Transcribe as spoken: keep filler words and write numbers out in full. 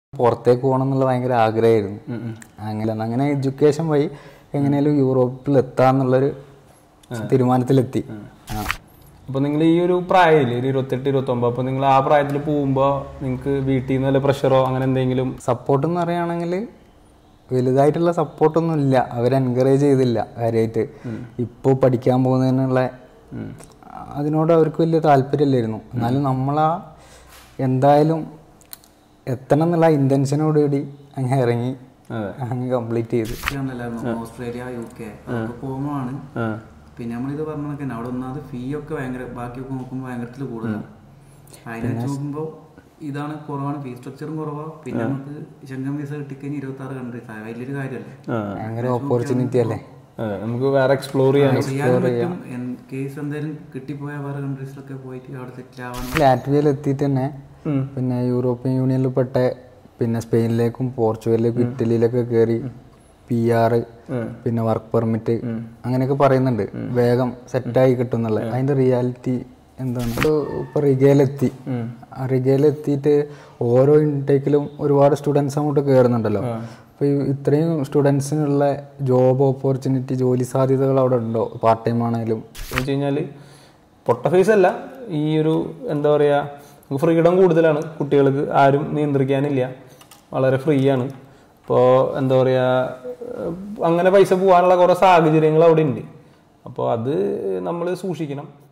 പുറത്തേക്ക് പോകണം എന്നുള്ള ഭയങ്കര ആഗ്രഹമായിരുന്നു. അങ്ങനെ അങ്ങനെ എഡ്യൂക്കേഷൻ വഴി എങ്ങനെയാലും യൂറോപ്പിൽ എത്താന്നുള്ളൊരു തീരുമാനത്തിലെത്തി. അപ്പോൾ നിങ്ങൾ ഈ ഒരു പ്രായത്തിൽ ഒരു ഇരുപത്തെട്ട് ഇരുപത്തൊമ്പത് അപ്പോൾ നിങ്ങൾ ആ പ്രായത്തിൽ പോകുമ്പോൾ നിങ്ങൾക്ക് വീട്ടിൽ നിന്ന് വല്ല പ്രഷറോ അങ്ങനെ എന്തെങ്കിലും? സപ്പോർട്ട് എന്ന് പറയുകയാണെങ്കിൽ വലുതായിട്ടുള്ള സപ്പോർട്ടൊന്നും ഇല്ല. അവർ എൻകറേജ് ചെയ്തില്ല കാര്യമായിട്ട്. ഇപ്പോൾ പഠിക്കാൻ പോകുന്നതിനുള്ള അതിനോട് അവർക്ക് വലിയ താല്പര്യമില്ലായിരുന്നു. എന്നാലും നമ്മളാ എന്തായാലും എത്തണം എന്നുള്ള ഇന്റൻഷനോടുകൂടി അങ്ങ് ഇറങ്ങി അങ്ങ് കംപ്ലീറ്റ് ചെയ്തു. ഓസ്ട്രേലിയ യു കെ പോകുമ്പോഴാണ് പിന്നെ നമ്മളിത് പറഞ്ഞൊക്കെ അവിടെ ഒന്നാമത് ഫീ ഒക്കെ ഭയങ്കര ബാക്കിയൊക്കെ നോക്കുമ്പോൾ ഭയങ്കരത്തിൽ കൂടുതലാണ്. അതിനെ നോക്കുമ്പോൾ ഇതാണ് കുറവാണ്, ഫീ സ്ട്രക്ചറും കുറവാണ്. പിന്നെ നമുക്ക് ശങ്കം വിസ കിട്ടിക്കഴിഞ്ഞാൽ ഇരുപത്തി ആറ് കൺട്രീസ് വലിയൊരു കാര്യമല്ലേ, ഭയങ്കര ഓപ്പർച്യൂണിറ്റി അല്ലേ. നമുക്ക് വേറെ എക്സ്പ്ലോർ ചെയ്യാൻ കേസ് എന്തായാലും കിട്ടിപ്പോയ വേറെ കൺട്രീസിലൊക്കെ പോയിട്ട് അവിടെ സെറ്റിൽ ആവാൻ. ലാറ്റ്വിയയിൽ എത്തിയിട്ട് തന്നെ പിന്നെ യൂറോപ്യൻ യൂണിയനിൽ പെട്ട പിന്നെ സ്പെയിനിലേക്കും പോർച്ചുഗലിലേക്കും ഇറ്റലിയിലൊക്കെ കയറി പി ആർ പിന്നെ വർക്ക് പെർമിറ്റ് അങ്ങനെയൊക്കെ പറയുന്നുണ്ട്. വേഗം സെറ്റായി കിട്ടും എന്നുള്ളത്. അതിന്റെ റിയാലിറ്റി എന്താണ്? ഇപ്പൊ റിഗയിലെത്തി. റിഗയിലെത്തിയിട്ട് ഓരോ ഇൻടേക്കിലും ഒരുപാട് സ്റ്റുഡൻസ് അങ്ങോട്ട് കയറുന്നുണ്ടല്ലോ. അപ്പൊ ഇത്രയും സ്റ്റുഡൻസിനുള്ള ജോബ് ഓപ്പർച്യൂണിറ്റി, ജോലി സാധ്യതകൾ അവിടെ ഉണ്ടോ? പാർട്ട് ടൈം ആണെങ്കിലും എന്ന് വെച്ച് കഴിഞ്ഞാൽ പൊട്ട ഫീസ് അല്ല, ഈ ഒരു എന്താ പറയാ ഫ്രീഡം കൂടുതലാണ് കുട്ടികൾക്ക്. ആരും നിയന്ത്രിക്കാനില്ല, വളരെ ഫ്രീ ആണ്. ഇപ്പോൾ എന്താ പറയുക, അങ്ങനെ പൈസ പോകാനുള്ള കുറേ സാഹചര്യങ്ങൾ അവിടെ ഉണ്ട്. അപ്പോൾ അത് നമ്മൾ സൂക്ഷിക്കണം.